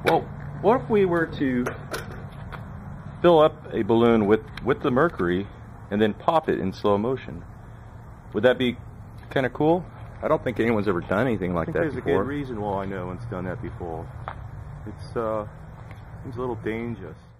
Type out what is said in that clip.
Well, what if we were to fill up a balloon with the mercury and then pop it in slow motion? Would that be kind of cool? I don't think anyone's ever done anything like that before. There's a good reason why no one's done that before. It seems a little dangerous.